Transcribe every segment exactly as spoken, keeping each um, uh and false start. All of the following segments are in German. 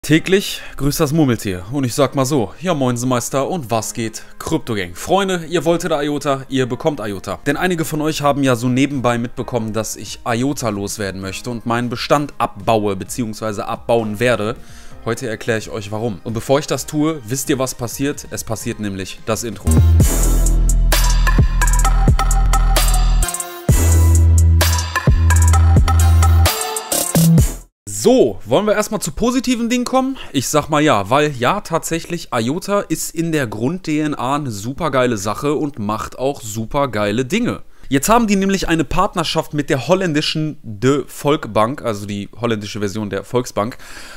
Täglich grüßt das Murmeltier und ich sag mal so, ja Moinsenmeister und was geht? Kryptogang. Freunde, ihr wolltet IOTA, ihr bekommt IOTA. Denn einige von euch haben ja so nebenbei mitbekommen, dass ich IOTA loswerden möchte und meinen Bestand abbaue bzw. abbauen werde. Heute erkläre ich euch warum. Und bevor ich das tue, wisst ihr was passiert? Es passiert nämlich das Intro. So, wollen wir erstmal zu positiven Dingen kommen? Ich sag mal ja, weil ja, tatsächlich, IOTA ist in der Grund-D N A eine super geile Sache und macht auch super geile Dinge. Jetzt haben die nämlich eine Partnerschaft mit der holländischen De Volksbank, also die holländische Version der Volksbank.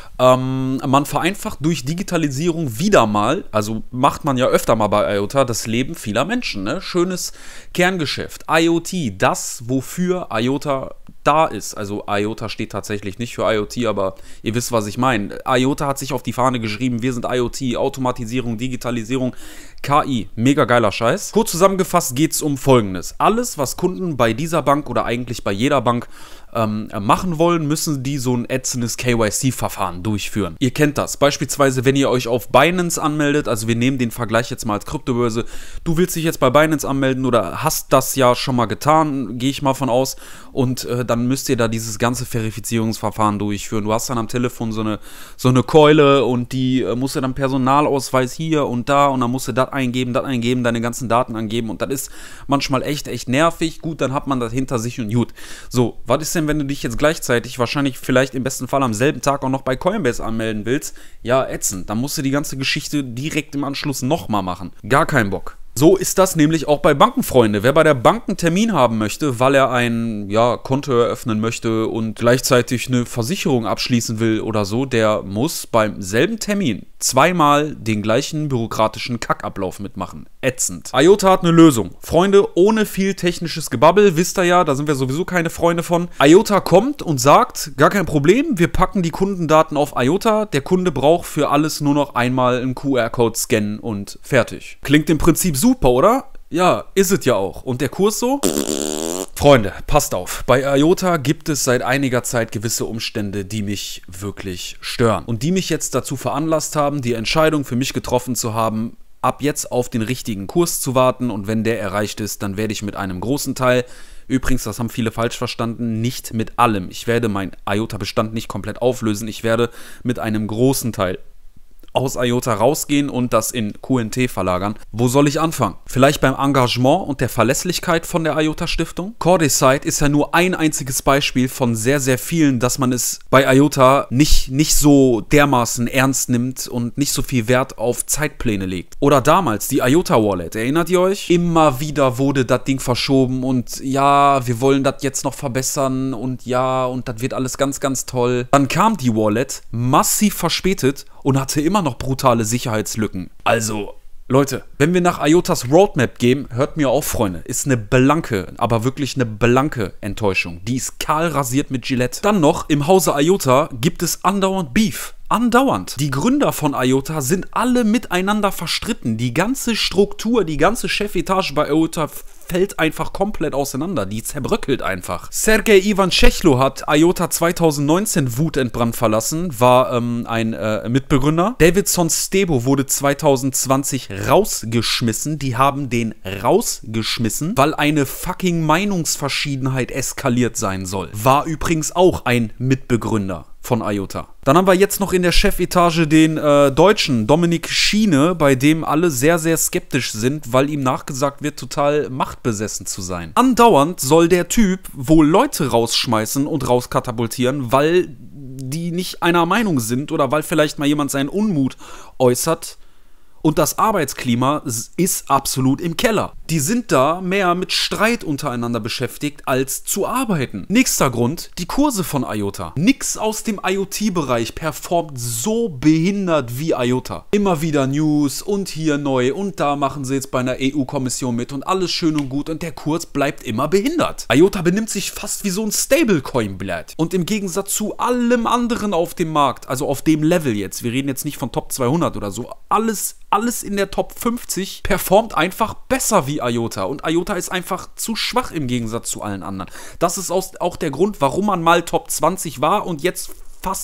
Ähm, man vereinfacht durch Digitalisierung wieder mal, also macht man ja öfter mal bei IOTA, das Leben vieler Menschen. Ne? Schönes Kerngeschäft. IoT, das, wofür IOTA da ist. Also IOTA steht tatsächlich nicht für IoT, aber ihr wisst, was ich meine. IOTA hat sich auf die Fahne geschrieben, wir sind IoT, Automatisierung, Digitalisierung, K I, mega geiler Scheiß. Kurz zusammengefasst geht es um Folgendes. Alles, was Kunden bei dieser Bank oder eigentlich bei jeder Bank ähm, machen wollen, müssen die so ein ätzendes K Y C-Verfahren durchführen. Ihr kennt das. Beispielsweise, wenn ihr euch auf Binance anmeldet, also wir nehmen den Vergleich jetzt mal als Kryptobörse, du willst dich jetzt bei Binance anmelden oder hast das ja schon mal getan, gehe ich mal von aus, und äh, dann müsst ihr da dieses ganze Verifizierungsverfahren durchführen. Du hast dann am Telefon so eine, so eine Keule und die äh, musst du dann Personalausweis hier und da und dann musst du das eingeben, das eingeben, deine ganzen Daten angeben und das ist manchmal echt, echt nervig. Gut, dann hat man das hinter sich und gut. So, was ist denn, wenn du dich jetzt gleichzeitig, wahrscheinlich vielleicht im besten Fall am selben Tag auch noch bei Coinbase anmelden willst? Ja, ätzend. Dann musst du die ganze Geschichte direkt im Anschluss nochmal machen. Gar keinen Bock. So ist das nämlich auch bei Banken, Freunde. Wer bei der Bank einen Termin haben möchte, weil er ein ja, Konto eröffnen möchte und gleichzeitig eine Versicherung abschließen will oder so, der muss beim selben Termin zweimal den gleichen bürokratischen Kackablauf mitmachen. Ätzend. IOTA hat eine Lösung. Freunde, ohne viel technisches Gebabbel, wisst ihr ja, da sind wir sowieso keine Freunde von. IOTA kommt und sagt, gar kein Problem, wir packen die Kundendaten auf IOTA. Der Kunde braucht für alles nur noch einmal einen Q R-Code scannen und fertig. Klingt im Prinzip super, oder? Ja, ist es ja auch. Und der Kurs so? Freunde, passt auf. Bei IOTA gibt es seit einiger Zeit gewisse Umstände, die mich wirklich stören. Und die mich jetzt dazu veranlasst haben, die Entscheidung für mich getroffen zu haben, ab jetzt auf den richtigen Kurs zu warten. Und wenn der erreicht ist, dann werde ich mit einem großen Teil, übrigens, das haben viele falsch verstanden, nicht mit allem. Ich werde meinen IOTA-Bestand nicht komplett auflösen. Ich werde mit einem großen Teil aus IOTA rausgehen und das in Q N T verlagern. Wo soll ich anfangen? Vielleicht beim Engagement und der Verlässlichkeit von der IOTA-Stiftung? Cordicide ist ja nur ein einziges Beispiel von sehr, sehr vielen, dass man es bei IOTA nicht, nicht so dermaßen ernst nimmt und nicht so viel Wert auf Zeitpläne legt. Oder damals die IOTA-Wallet, erinnert ihr euch? Immer wieder wurde das Ding verschoben und ja, wir wollen das jetzt noch verbessern und ja, und das wird alles ganz, ganz toll. Dann kam die Wallet, massiv verspätet, und hatte immer noch brutale Sicherheitslücken. Also, Leute, wenn wir nach IOTAs Roadmap gehen, hört mir auf, Freunde, ist eine blanke, aber wirklich eine blanke Enttäuschung. Die ist kahl rasiert mit Gillette. Dann noch, im Hause IOTA gibt es andauernd Beef. Andauernd. Die Gründer von IOTA sind alle miteinander verstritten. Die ganze Struktur, die ganze Chefetage bei IOTA fällt einfach komplett auseinander. Die zerbröckelt einfach. Sergej Ivanchechlo hat IOTA zweitausendneunzehn wutentbrannt verlassen, war ähm, ein äh, Mitbegründer. Davidson Stebo wurde zweitausendzwanzig rausgeschmissen. Die haben den rausgeschmissen, weil eine fucking Meinungsverschiedenheit eskaliert sein soll. War übrigens auch ein Mitbegründer von IOTA. Dann haben wir jetzt noch in der Chefetage den äh, Deutschen Dominik Schiene, bei dem alle sehr, sehr skeptisch sind, weil ihm nachgesagt wird, total machtbesessen zu sein. Andauernd soll der Typ wohl Leute rausschmeißen und rauskatapultieren, weil die nicht einer Meinung sind oder weil vielleicht mal jemand seinen Unmut äußert. Und das Arbeitsklima ist absolut im Keller. Die sind da mehr mit Streit untereinander beschäftigt, als zu arbeiten. Nächster Grund, die Kurse von IOTA. Nix aus dem IoT-Bereich performt so behindert wie IOTA. Immer wieder News und hier neu und da machen sie jetzt bei einer E U-Kommission mit und alles schön und gut und der Kurs bleibt immer behindert. IOTA benimmt sich fast wie so ein Stablecoin-Blatt. Und im Gegensatz zu allem anderen auf dem Markt, also auf dem Level jetzt, wir reden jetzt nicht von Top zweihundert oder so, alles alles in der Top fünfzig performt einfach besser wie IOTA. Und IOTA ist einfach zu schwach im Gegensatz zu allen anderen. Das ist auch der Grund, warum man mal Top zwanzig war und jetzt fast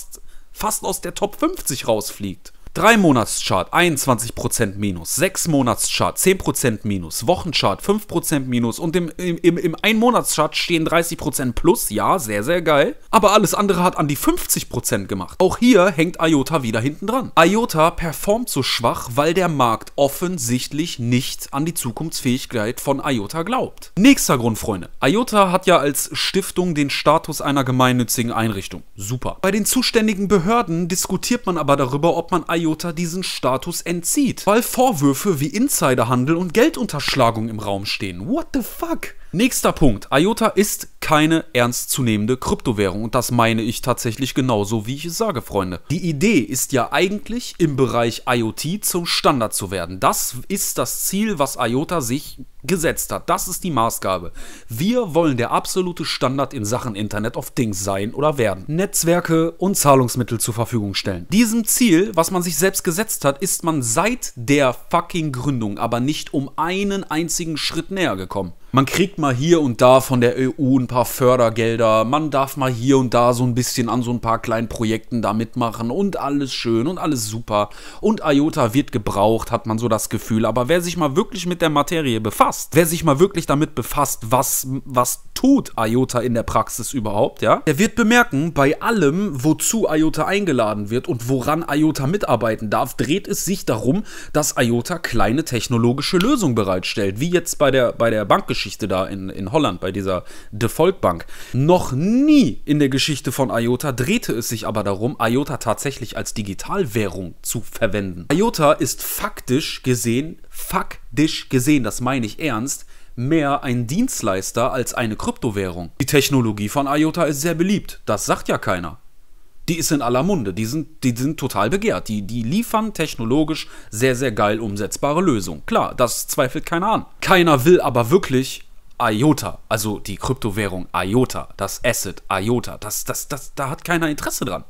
fast aus der Top fünfzig rausfliegt. drei Monatschart einundzwanzig Prozent minus, sechs Monatschart zehn Prozent minus, Wochenchart fünf Prozent minus und im, im, im ein Monatschart stehen dreißig Prozent plus, ja, sehr, sehr geil. Aber alles andere hat an die fünfzig Prozent gemacht. Auch hier hängt IOTA wieder hinten dran. IOTA performt so schwach, weil der Markt offensichtlich nicht an die Zukunftsfähigkeit von IOTA glaubt. Nächster Grund, Freunde. IOTA hat ja als Stiftung den Status einer gemeinnützigen Einrichtung. Super. Bei den zuständigen Behörden diskutiert man aber darüber, ob man IOTA diesen Status entzieht, weil Vorwürfe wie Insiderhandel und Geldunterschlagung im Raum stehen. What the fuck? Nächster Punkt. IOTA ist keine ernstzunehmende Kryptowährung und das meine ich tatsächlich genauso, wie ich es sage, Freunde. Die Idee ist ja eigentlich, im Bereich IoT zum Standard zu werden. Das ist das Ziel, was IOTA sich gesetzt hat. Das ist die Maßgabe. Wir wollen der absolute Standard in Sachen Internet of Things sein oder werden. Netzwerke und Zahlungsmittel zur Verfügung stellen. Diesem Ziel, was man sich selbst gesetzt hat, ist man seit der fucking Gründung aber nicht um einen einzigen Schritt näher gekommen. Man kriegt mal hier und da von der E U ein paar Fördergelder, man darf mal hier und da so ein bisschen an so ein paar kleinen Projekten da mitmachen und alles schön und alles super. Und IOTA wird gebraucht, hat man so das Gefühl. Aber wer sich mal wirklich mit der Materie befasst, wer sich mal wirklich damit befasst, was, was tut IOTA in der Praxis überhaupt, ja, der wird bemerken, bei allem, wozu IOTA eingeladen wird und woran IOTA mitarbeiten darf, dreht es sich darum, dass IOTA kleine technologische Lösungen bereitstellt. Wie jetzt bei der, bei der Bankgeschichte da in, in Holland, bei dieser Default-Bank. Noch nie in der Geschichte von IOTA drehte es sich aber darum, IOTA tatsächlich als Digitalwährung zu verwenden. IOTA ist faktisch gesehen, faktisch gesehen, das meine ich ernst, mehr ein Dienstleister als eine Kryptowährung. Die Technologie von IOTA ist sehr beliebt, das sagt ja keiner. Die ist in aller Munde, die sind, die sind total begehrt, die, die liefern technologisch sehr, sehr geil umsetzbare Lösungen. Klar, das zweifelt keiner an. Keiner will aber wirklich IOTA, also die Kryptowährung IOTA, das Asset IOTA, das, das, das, da hat keiner Interesse dran.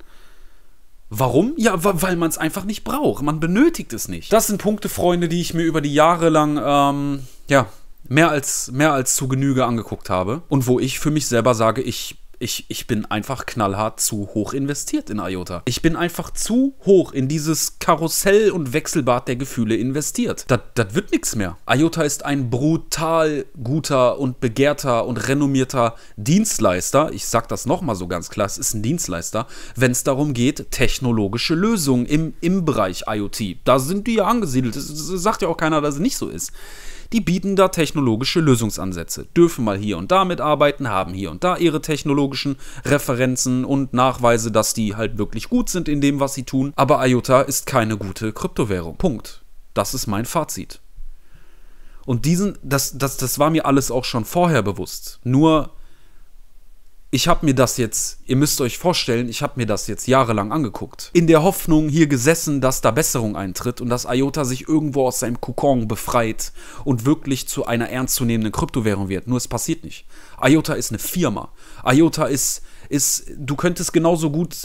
Warum? Ja, weil man es einfach nicht braucht, man benötigt es nicht. Das sind Punkte, Freunde, die ich mir über die Jahre lang, ähm, ja, mehr als, mehr als zu Genüge angeguckt habe und wo ich für mich selber sage, ich Ich, ich bin einfach knallhart zu hoch investiert in IOTA. Ich bin einfach zu hoch in dieses Karussell und Wechselbad der Gefühle investiert. Das, das wird nichts mehr. IOTA ist ein brutal guter und begehrter und renommierter Dienstleister. Ich sag das nochmal so ganz klar, es ist ein Dienstleister, wenn es darum geht, technologische Lösungen im, im Bereich IoT. Da sind die ja angesiedelt. Das, das sagt ja auch keiner, dass es nicht so ist. Die bieten da technologische Lösungsansätze, dürfen mal hier und da mitarbeiten, haben hier und da ihre technologischen Referenzen und Nachweise, dass die halt wirklich gut sind in dem, was sie tun. Aber IOTA ist keine gute Kryptowährung. Punkt. Das ist mein Fazit. Und diesen, das, das, das war mir alles auch schon vorher bewusst. Nur, ich habe mir das jetzt, ihr müsst euch vorstellen, ich habe mir das jetzt jahrelang angeguckt. In der Hoffnung hier gesessen, dass da Besserung eintritt und dass IOTA sich irgendwo aus seinem Kokon befreit und wirklich zu einer ernstzunehmenden Kryptowährung wird. Nur es passiert nicht. IOTA ist eine Firma. IOTA ist, ist du könntest genauso gut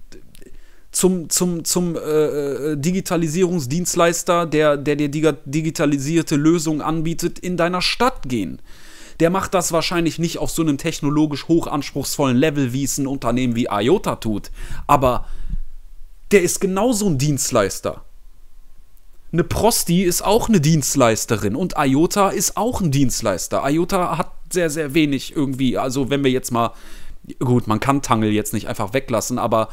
zum, zum, zum äh, Digitalisierungsdienstleister, der, der dir digitalisierte Lösungen anbietet, in deiner Stadt gehen. Der macht das wahrscheinlich nicht auf so einem technologisch hochanspruchsvollen Level, wie es ein Unternehmen wie IOTA tut. Aber der ist genauso ein Dienstleister. Eine Prosti ist auch eine Dienstleisterin und IOTA ist auch ein Dienstleister. IOTA hat sehr, sehr wenig irgendwie, also wenn wir jetzt mal, gut, man kann Tangle jetzt nicht einfach weglassen, aber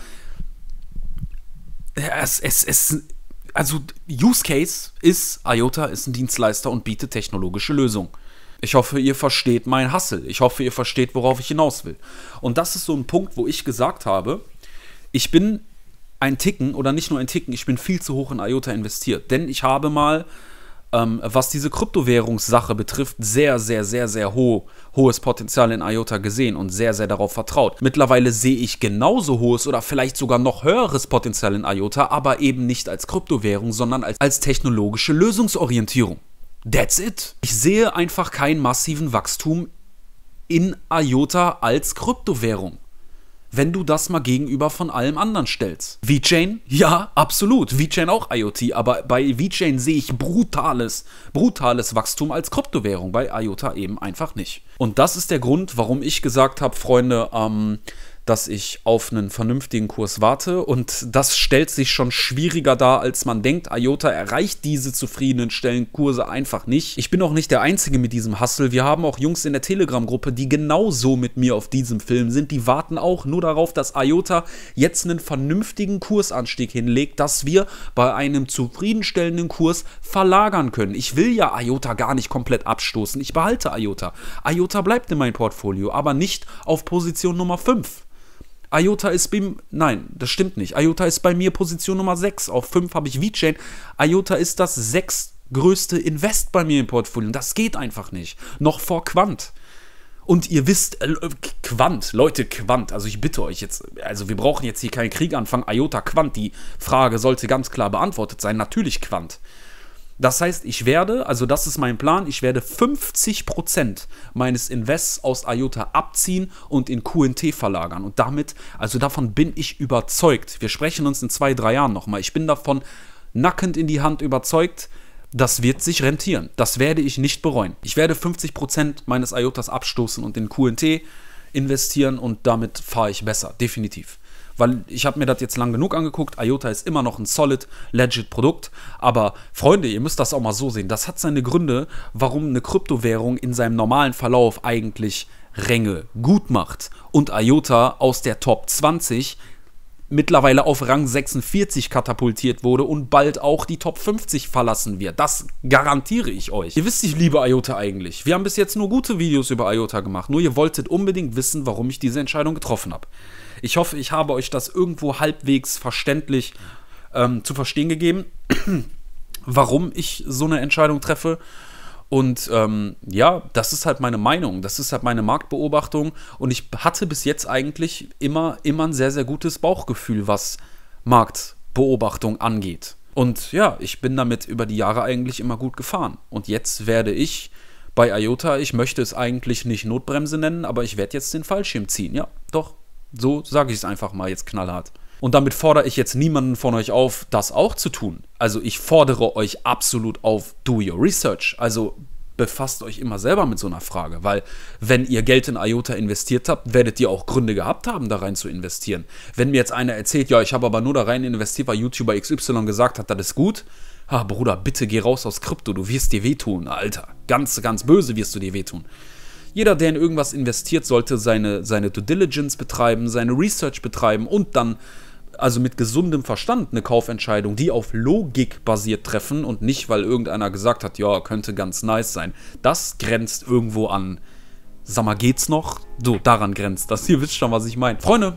es, es, es, also Use Case ist, IOTA ist ein Dienstleister und bietet technologische Lösungen. Ich hoffe, ihr versteht mein Hustle. Ich hoffe, ihr versteht, worauf ich hinaus will. Und das ist so ein Punkt, wo ich gesagt habe, ich bin ein Ticken, oder nicht nur ein Ticken, ich bin viel zu hoch in IOTA investiert. Denn ich habe mal, ähm, was diese Kryptowährungssache betrifft, sehr, sehr, sehr, sehr ho hohes Potenzial in IOTA gesehen und sehr, sehr darauf vertraut. Mittlerweile sehe ich genauso hohes oder vielleicht sogar noch höheres Potenzial in IOTA, aber eben nicht als Kryptowährung, sondern als, als technologische Lösungsorientierung. That's it. Ich sehe einfach keinen massiven Wachstum in IOTA als Kryptowährung, wenn du das mal gegenüber von allem anderen stellst. VeChain? Ja, absolut. VeChain auch IoT, aber bei VeChain sehe ich brutales, brutales Wachstum als Kryptowährung, bei IOTA eben einfach nicht. Und das ist der Grund, warum ich gesagt habe, Freunde, ähm, dass ich auf einen vernünftigen Kurs warte und das stellt sich schon schwieriger dar, als man denkt. IOTA erreicht diese zufriedenstellenden Kurse einfach nicht. Ich bin auch nicht der Einzige mit diesem Hustle. Wir haben auch Jungs in der Telegram-Gruppe, die genauso mit mir auf diesem Film sind. Die warten auch nur darauf, dass IOTA jetzt einen vernünftigen Kursanstieg hinlegt, dass wir bei einem zufriedenstellenden Kurs verlagern können. Ich will ja IOTA gar nicht komplett abstoßen. Ich behalte IOTA. IOTA bleibt in meinem Portfolio, aber nicht auf Position Nummer fünf. IOTA ist bei mir, nein, das stimmt nicht. IOTA ist bei mir Position Nummer sechs. Auf fünf habe ich VeChain. IOTA ist das sechstgrößte Invest bei mir im Portfolio. Das geht einfach nicht. Noch vor Quant. Und ihr wisst, äh, Quant, Leute, Quant, also ich bitte euch jetzt, also wir brauchen jetzt hier keinen Krieg anfangen. IOTA, Quant, die Frage sollte ganz klar beantwortet sein. Natürlich Quant. Das heißt, ich werde, also das ist mein Plan, ich werde fünfzig Prozent meines Invests aus IOTA abziehen und in Q N T verlagern. Und damit, also davon bin ich überzeugt. Wir sprechen uns in zwei, drei Jahren nochmal. Ich bin davon nackend in die Hand überzeugt, das wird sich rentieren. Das werde ich nicht bereuen. Ich werde fünfzig Prozent meines IOTAs abstoßen und in Q N T investieren und damit fahre ich besser, definitiv. Weil ich habe mir das jetzt lang genug angeguckt, IOTA ist immer noch ein solid, legit Produkt, aber Freunde, ihr müsst das auch mal so sehen, das hat seine Gründe, warum eine Kryptowährung in seinem normalen Verlauf eigentlich Ränge gut macht und IOTA aus der Top zwanzig mittlerweile auf Rang sechsundvierzig katapultiert wurde und bald auch die Top fünfzig verlassen wird. Das garantiere ich euch. Ihr wisst, ich liebe IOTA eigentlich. Wir haben bis jetzt nur gute Videos über IOTA gemacht, nur ihr wolltet unbedingt wissen, warum ich diese Entscheidung getroffen habe. Ich hoffe, ich habe euch das irgendwo halbwegs verständlich ähm, zu verstehen gegeben, warum ich so eine Entscheidung treffe. Und ähm, ja, das ist halt meine Meinung, das ist halt meine Marktbeobachtung. Und ich hatte bis jetzt eigentlich immer, immer ein sehr, sehr gutes Bauchgefühl, was Marktbeobachtung angeht. Und ja, ich bin damit über die Jahre eigentlich immer gut gefahren. Und jetzt werde ich bei IOTA, ich möchte es eigentlich nicht Notbremse nennen, aber ich werde jetzt den Fallschirm ziehen. Ja, doch. So sage ich es einfach mal jetzt knallhart. Und damit fordere ich jetzt niemanden von euch auf, das auch zu tun. Also ich fordere euch absolut auf, do your research. Also befasst euch immer selber mit so einer Frage, weil wenn ihr Geld in IOTA investiert habt, werdet ihr auch Gründe gehabt haben, da rein zu investieren. Wenn mir jetzt einer erzählt, ja, ich habe aber nur da rein investiert, weil YouTuber X Y gesagt hat, das ist gut. Ah, Bruder, bitte geh raus aus Krypto, du wirst dir wehtun, Alter. Ganz, ganz böse wirst du dir wehtun. Jeder, der in irgendwas investiert, sollte seine, seine Due Diligence betreiben, seine Research betreiben und dann, also mit gesundem Verstand, eine Kaufentscheidung, die auf Logik basiert treffen und nicht, weil irgendeiner gesagt hat, ja, könnte ganz nice sein. Das grenzt irgendwo an, sag mal, geht's noch? So, daran grenzt das. Ihr wisst schon, was ich meine. Freunde,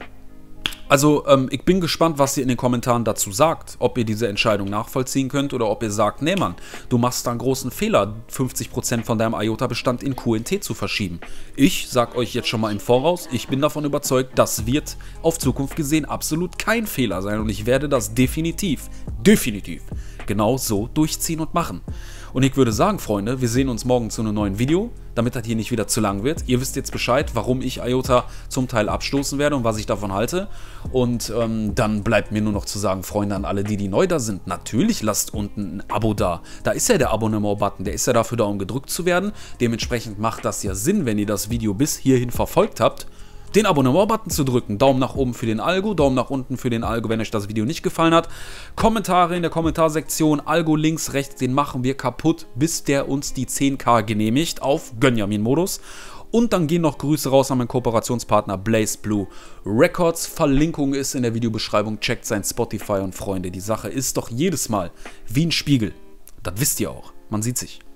also ähm, ich bin gespannt, was ihr in den Kommentaren dazu sagt, ob ihr diese Entscheidung nachvollziehen könnt oder ob ihr sagt, nee Mann, du machst da einen großen Fehler, fünfzig Prozent von deinem IOTA-Bestand in Q N T zu verschieben. Ich sag euch jetzt schon mal im Voraus, ich bin davon überzeugt, das wird auf Zukunft gesehen absolut kein Fehler sein und ich werde das definitiv, definitiv genau so durchziehen und machen. Und ich würde sagen, Freunde, wir sehen uns morgen zu einem neuen Video, damit das hier nicht wieder zu lang wird. Ihr wisst jetzt Bescheid, warum ich IOTA zum Teil abstoßen werde und was ich davon halte. Und ähm, dann bleibt mir nur noch zu sagen, Freunde, an alle, die, die neu da sind, natürlich lasst unten ein Abo da. Da ist ja der Abonnement-Button, der ist ja dafür da, um gedrückt zu werden. Dementsprechend macht das ja Sinn, wenn ihr das Video bis hierhin verfolgt habt, den Abonnement-Button zu drücken. Daumen nach oben für den Algo, Daumen nach unten für den Algo, wenn euch das Video nicht gefallen hat. Kommentare in der Kommentarsektion, Algo links, rechts, den machen wir kaputt, bis der uns die zehn K genehmigt auf Gönjamin-Modus. Und dann gehen noch Grüße raus an meinen Kooperationspartner BlazBlue Records. Verlinkung ist in der Videobeschreibung, checkt sein Spotify und Freunde. Die Sache ist doch jedes Mal wie ein Spiegel. Das wisst ihr auch. Man sieht sich.